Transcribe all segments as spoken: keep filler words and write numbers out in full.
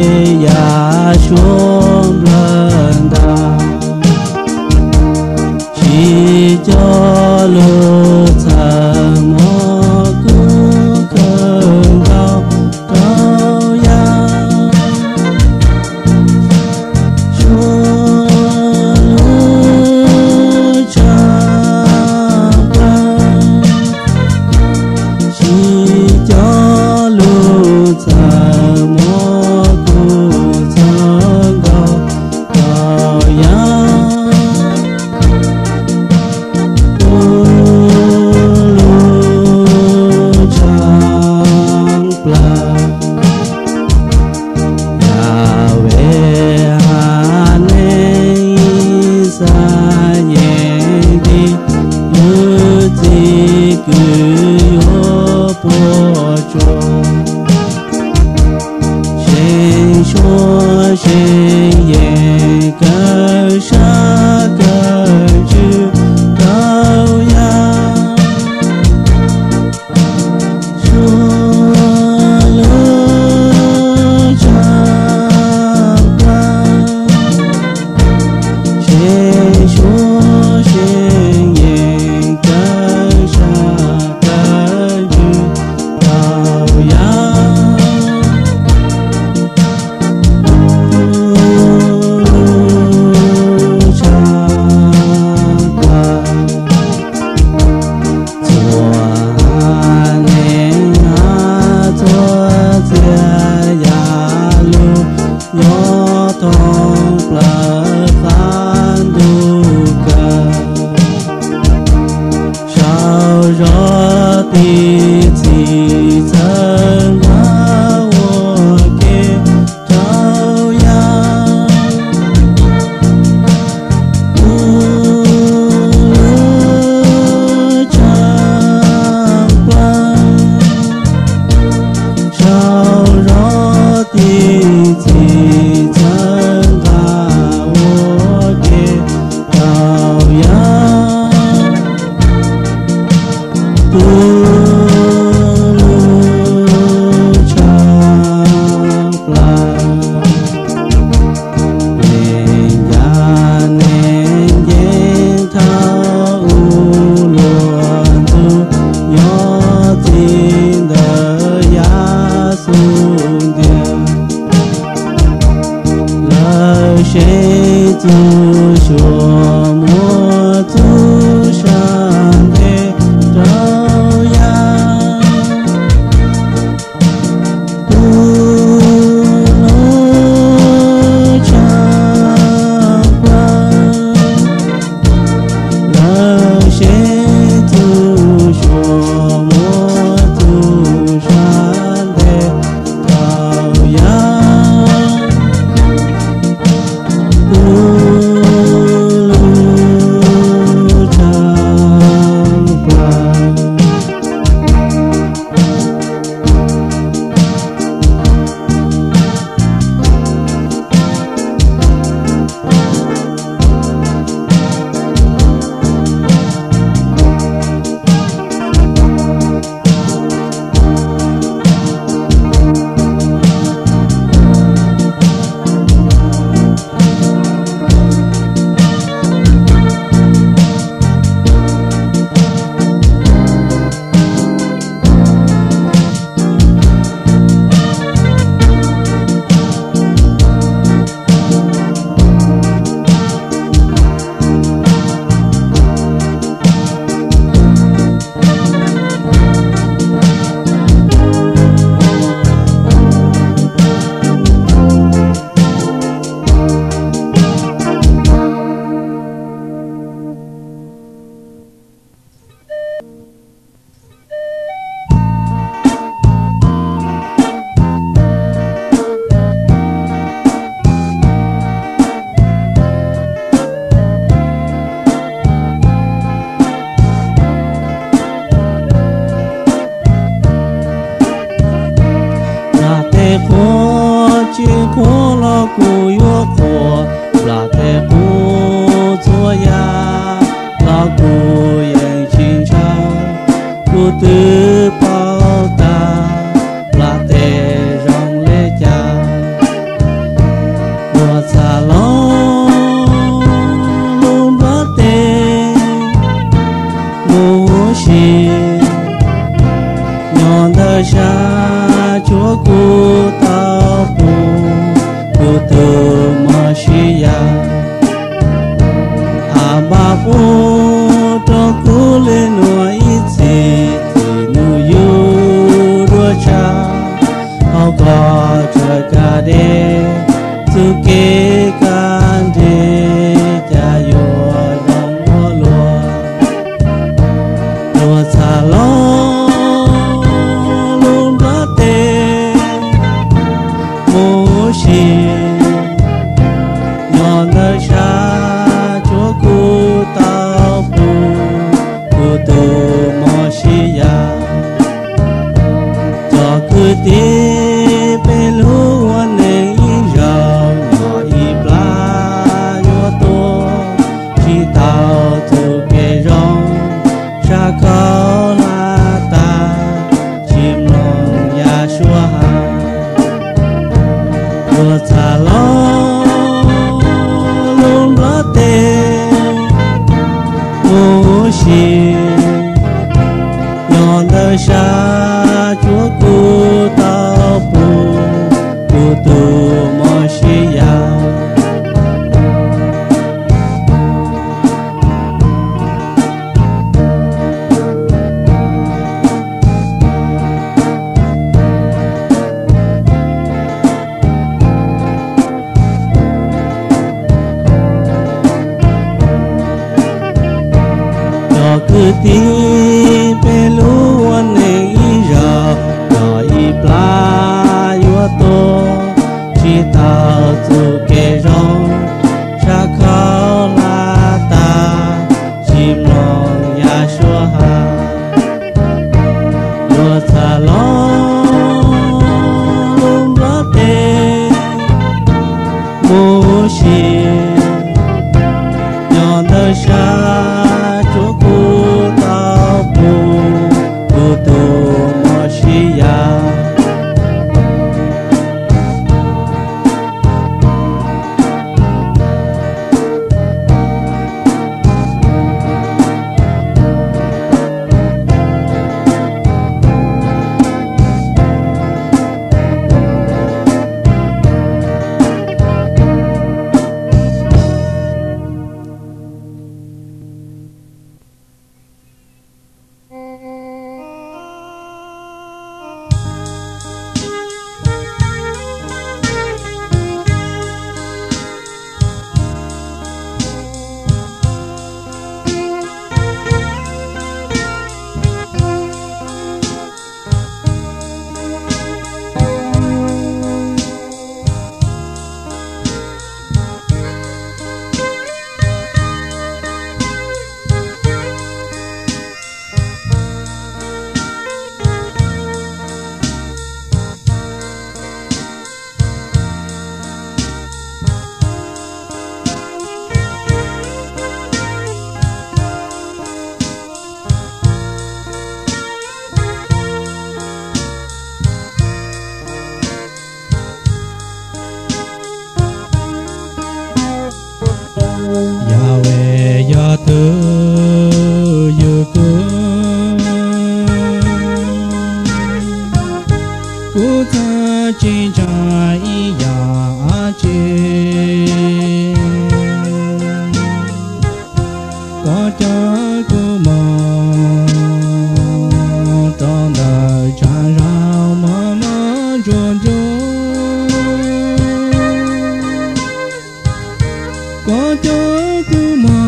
ya xuống lần đà chỉ cho lúa thở mò cứu cơn đau đau ya xuống lúa trăng băng chỉ cho lúa thở mò cứu cơn đau đau ya tư bao ta là tề rong lê cha shi ya aba po to ku le no i ti ti nu yu ro cha au ga cha ga de tu ke kan de ja yo long mo lo lo sa lo lum ba te mo shi non da sha cho ku tao pu ku tu mo shi ya cho ku ti pe lu wan ne i rao nhỏ i pla yo to chi tao tu ke rong sha ko la ta chim long ya shua ha lo ta lo lum la te mo shi non da sha chúa cu tao pu cu tu mo shi ya cứ ti pe lu wan ne i ra ra i pla yo to chi tao tu ke rong sha khao la ta chim long ya shua ha lo sa lo lum la te mo shi nhỏ da sha chúa cu tao pu cu tu mo shi ya Yahweh ya tu yu ku ku ta chin cha i ya chi có cha ku mo trong đời cha rao ma ma chuan chuan có cha ku mo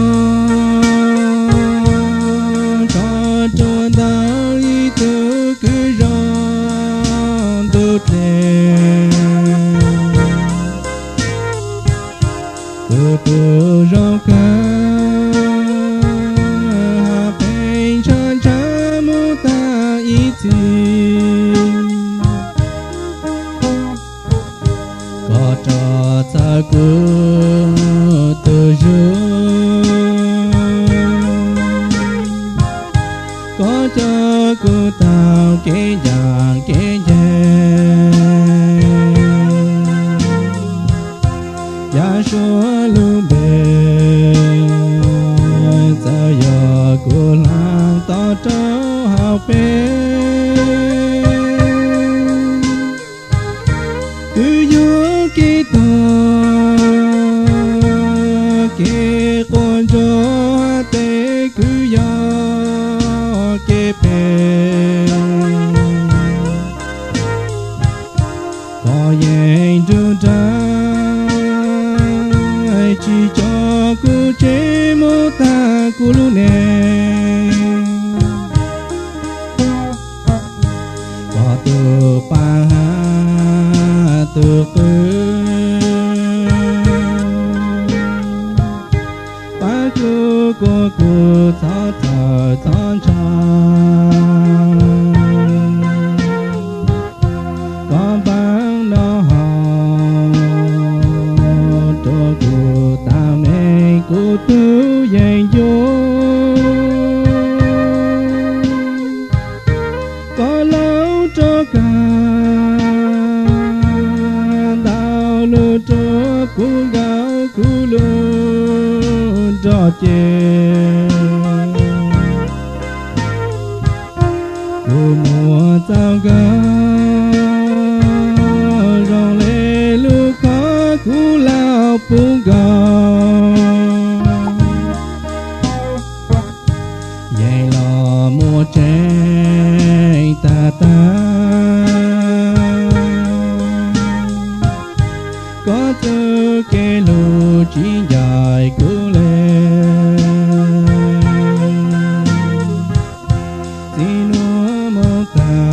cha chuan da i tu ku rong tu te tu tu rong ka có cho ta cứ từ dương có cho cô tao kế giang kế giang ya số lu bề sao giờ cô lang to trâu hào bề cứ vô kỳ tờ chỉ cho cô chế mô ta cô lu nè có từ pa từ từ pa cô cô cô thọ thọ thọ tròn có bao nó cho cô ta mẹ cô tu dạy vô có lâu cho cả đào lô cho cô gạo cô lô cho chê cô mùa sao gạo rong lê lu khó cô lao bù gạo dạy lò mua trái ta ta có tư kê lù chỉ dài cứ lên xin núa mô ta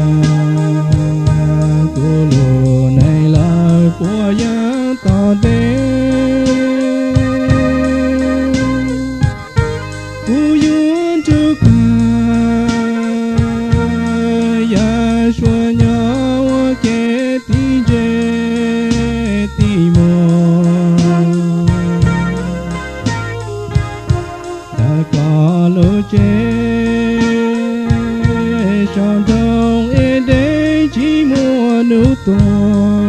cô lù này lời của giá tỏ đêm cô duyên trước ya xua nhau kê tí dê tí mô đã có lô chê tròn thông ê đế chỉ mua nữ tôn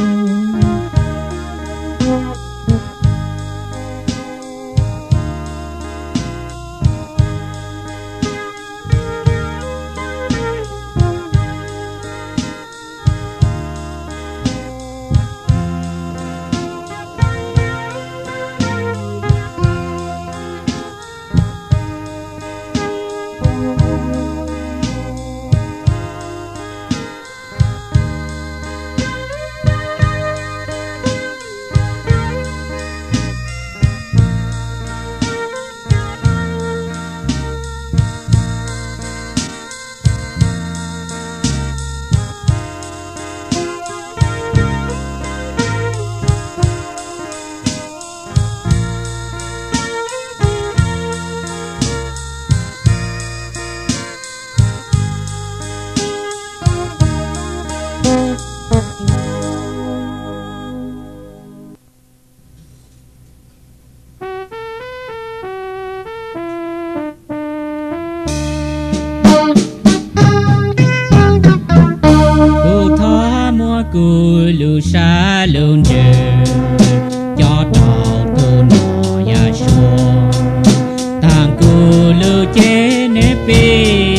cô lu sa lung chê cho trào cô nọ ya xua tàng cô lu chê nếp bì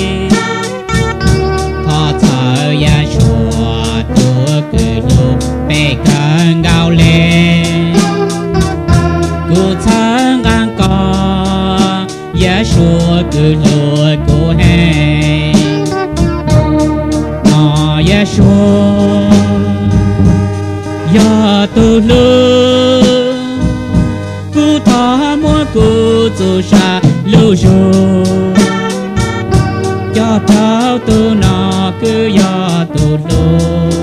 thọ thở ya xua tua cứ lu bê cơn gạo lên cô thở ngang co ya xua cứ lu cô hè nọ ya xua ya tu lu cô thọ mua cô tu sa lu du cho thao tu nọ cứ ya tu lu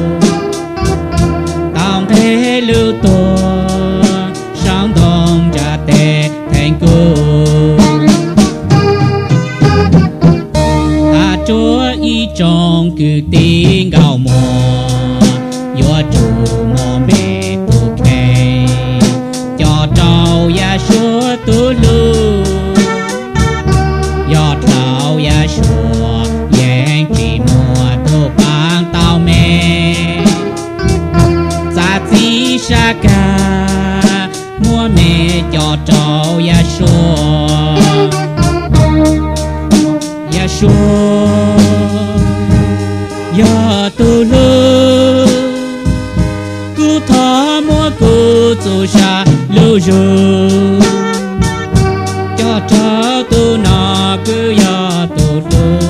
tao thế lưu tu sáng đông cha tê thành cô ta chúa y trong cứ tiếng gạo mùa yo chủ mò mê tu kê cho trâu ya xua tu lu yo trâu ya xua yang chỉ mùa tu bang tao mê sa chi sa ca mua mê cho trâu ya xua ya xua ya tu lu cô thọ mua cô tu sa lưu du cho cháu tu nọ cứ ya tu lu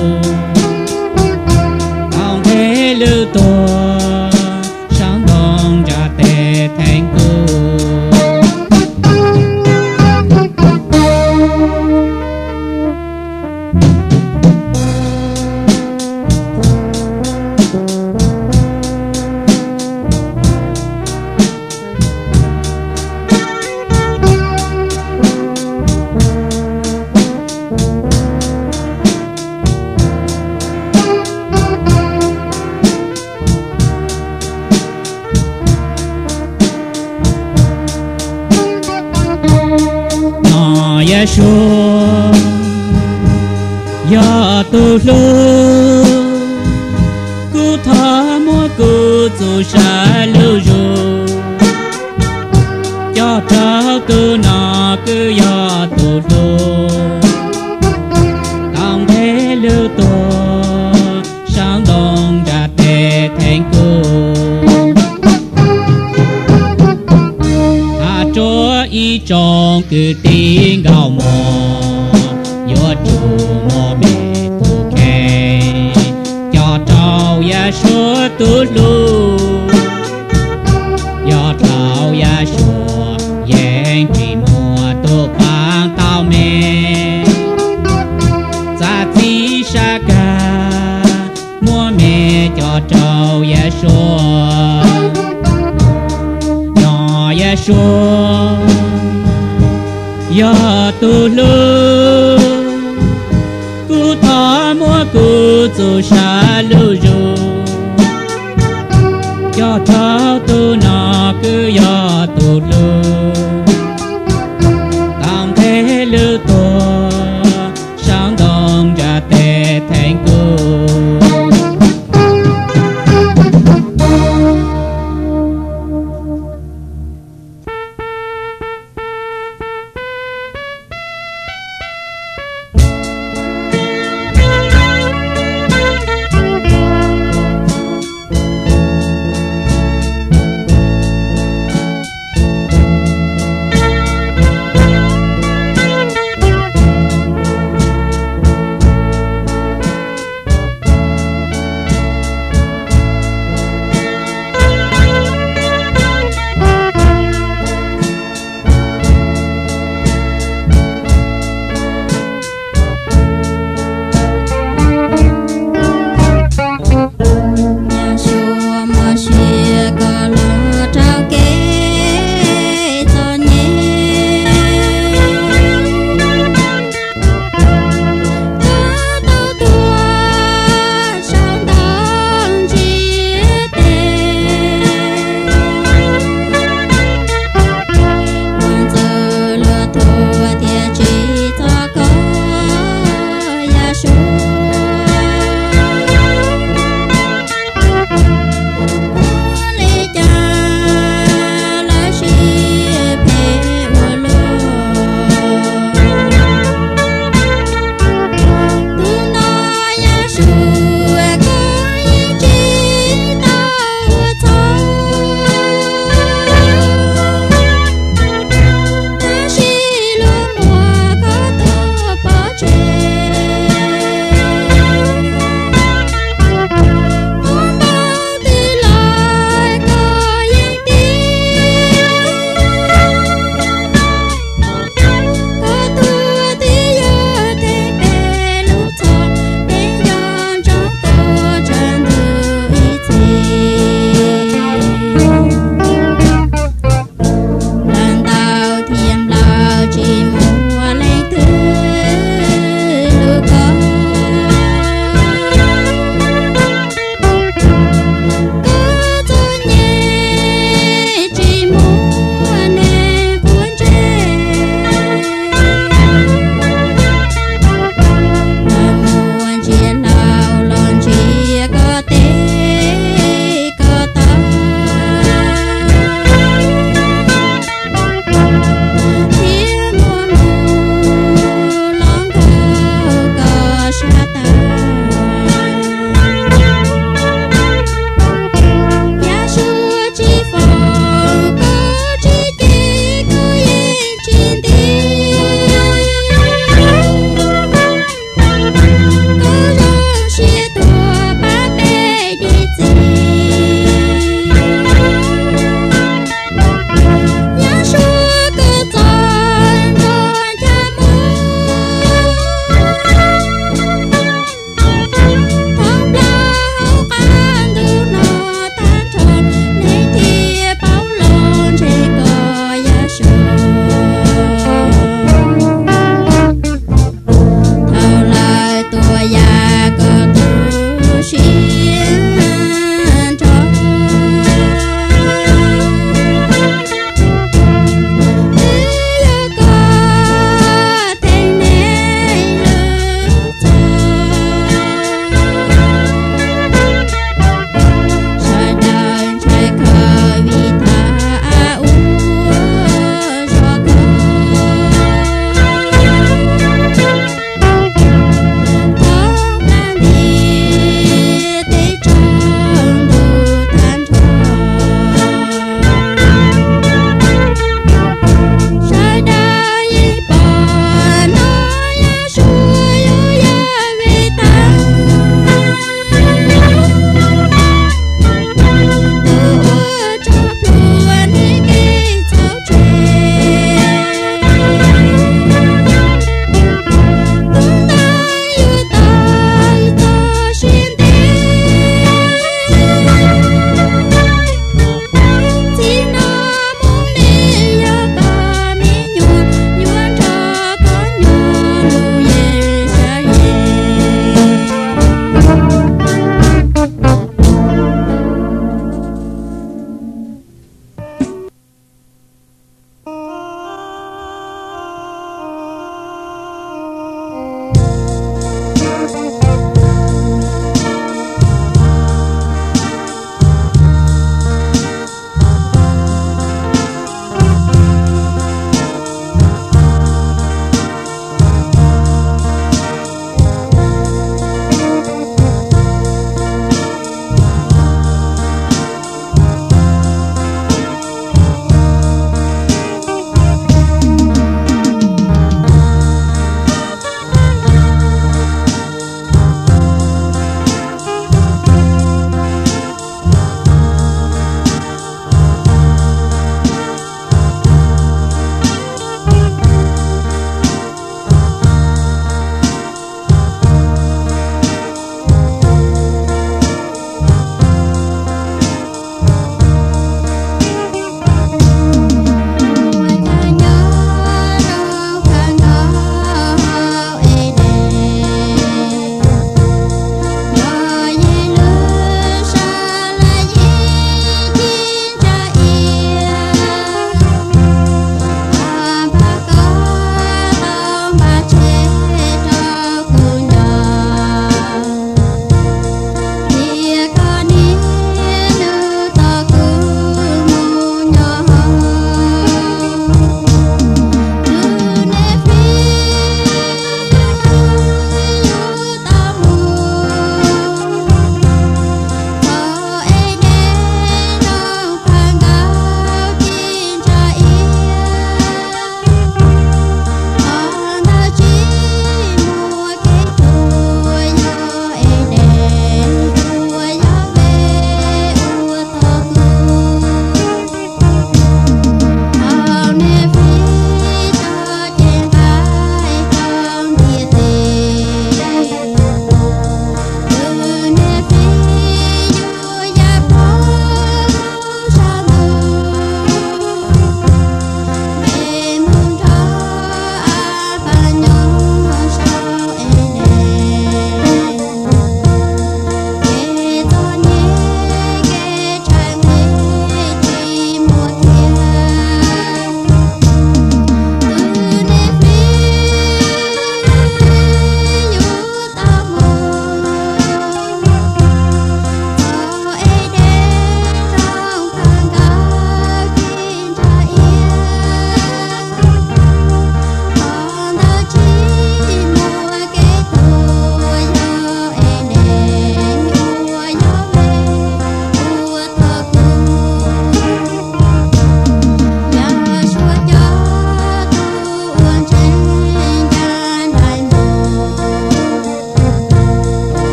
không thể lưu tu sáng đông cha tê thành cô Yeshua ya tu lu ku tha mua ku tu sa lu ru ya ta ku na ku ya tu lu tang thế lưu tu sáng đông ra tê thành cô à chúa y trong cứ tiếng gào mò yo tu mò bê tu kê cho trao ya số tu lu yo trao ya số yên chỉ mùa tu phang tao mê za ti sa ca mua mẹ cho trâu ya số nhỏ ya số ya tu lu ku tha mua ku tu sa lu ru ya thao tu na ku ya tu lu tam thế lưu tu sáng đông ra tê thành cô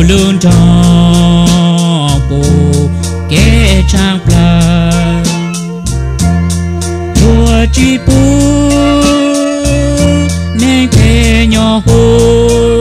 luôn trong bộ kẻ trang plan đùa chi bù nên kẻ nhỏ hôn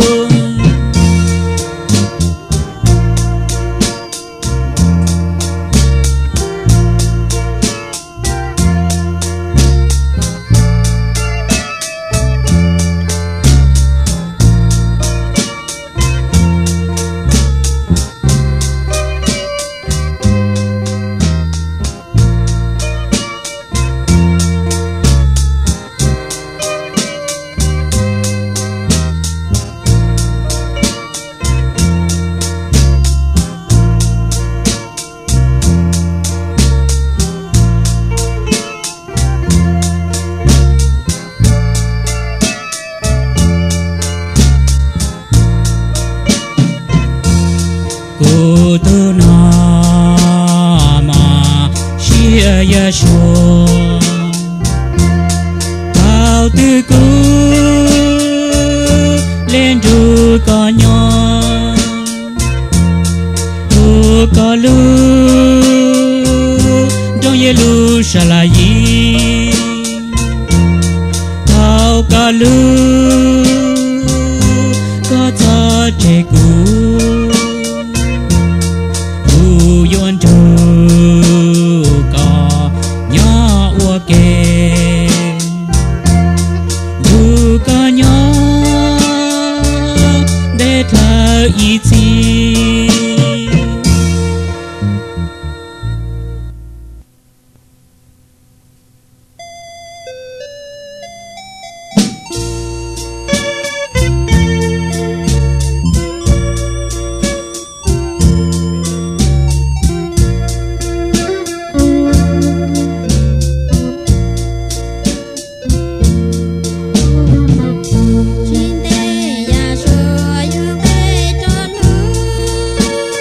cô tư na mà chia ya cho bao tư cứ lên du có nhỏ tu có lu trong ye lu sa la yi tao có lu có cho trẻ cũ yon tu có nhỏ ua kê tu có nhỏ để thở ý chí Hãy subscribe cho kênh Ghiền Mì Gõ để không bỏ lỡ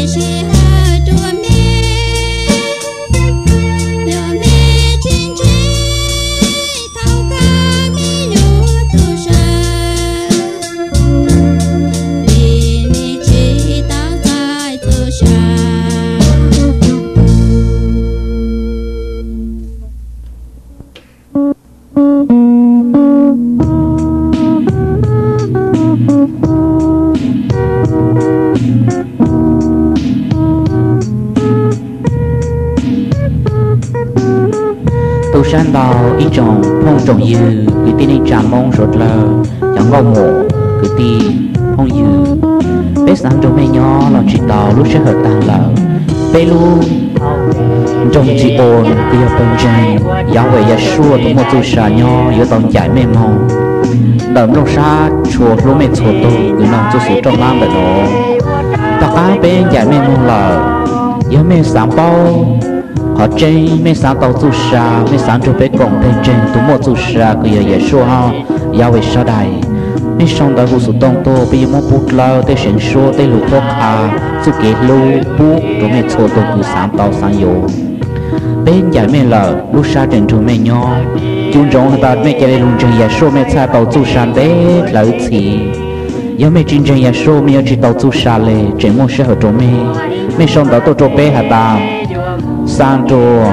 tu san đào ít trồng phong trồng dư cứ tin đi trà mông rốt lờ chẳng ngầu mổ cứ ti phong dư bé sáng trồng mê nhỏ lòng chỉ đào lúc sẽ hợp tàn lờ bé lu trồng chỉ ồn cứ ở bên trên giáo về giáo xua tụi một tu sa nhỏ yếu tông chạy mê mông đầm trong sa chùa lúc mê chùa tu cứ nòng tu sủ trong lam vậy đó tất cả bên chạy mê mông lờ yếu mê sáng bao họ chơi mấy sáng tàu tu sa mấy sáng cho bé cộng bên trên tụi một tu sa cứ giờ giờ xua ha giao về sau đây mấy sông đã vô sự tông tô bây giờ muốn bút lao tới sinh xua tới lục thuốc hà su kế lu bút rồi mấy số tô cứ sáng tàu sáng yếu bên giải mấy lợ lúc sa trên trường mấy nhỏ chúng rong ta mấy cái luôn trường giờ xua mấy xa tàu tu sa đấy là ước gì giờ mấy trên trường giờ xua mấy chỉ tàu tu sa lệ trên một sẽ ở chỗ mấy mấy sông đã tô cho bé hà ta Santo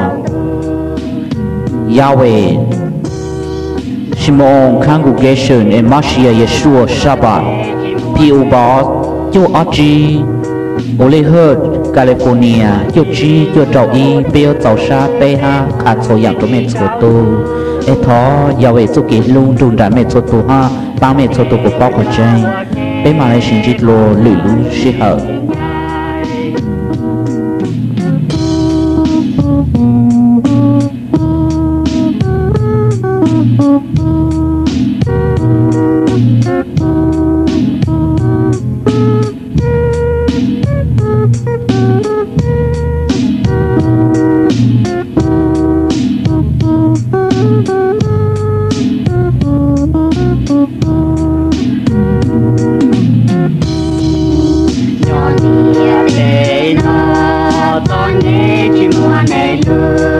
Yahweh Shimon Congregation and Mashiach Yeshua Shabbat P O Box Yo Aji Ole Hurt California Yo Chi Yo Trao Y Beo Tao Sha Pe Ha Kha So Yang To Me So Tu E Tho Yahweh So Ki Lung Dung Da Me So Tu Ha Ba Me So Tu Ko Pao Ko Chen Pe Ma Le Shin Jit Lo Lu Lu Shi He Hãy subscribe cho kênh Ghiền Mì Gõ để không bỏ lỡ những video hấp dẫn.